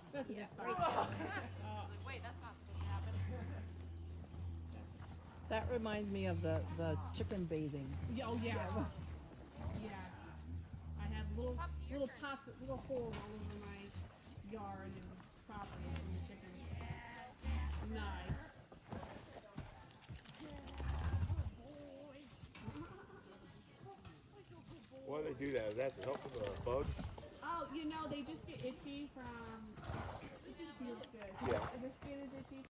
That's a Yeah, spot. Like, wait, that's not supposed to happen. That reminds me of the chicken bathing. Oh yeah. Yes. I have little Pops, your little turn. pots, little holes all over my yard and property from the chickens. Nice. Why do they do that? Is that to help with the bugs? Oh, they just get itchy from. It just feels good. Yeah. Their skin is itchy.